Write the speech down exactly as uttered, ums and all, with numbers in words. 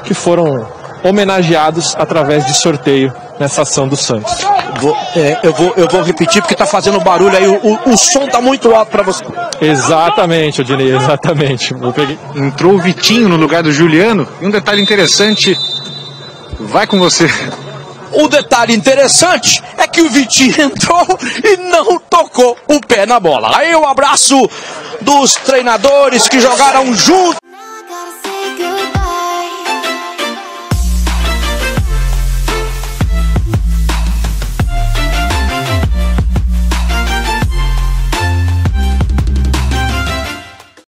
que foram homenageados através de sorteio nessa ação do Santos. Vou, é, eu, vou, eu vou repetir porque tá fazendo barulho aí, o, o, o som tá muito alto para você. Exatamente, Odinei, exatamente. Eu peguei. Entrou o Vitinho no lugar do Juliano, e um detalhe interessante, vai com você. O detalhe interessante é que o Vitinho entrou e não tocou o pé na bola. Aí o abraço dos treinadores que jogaram juntos.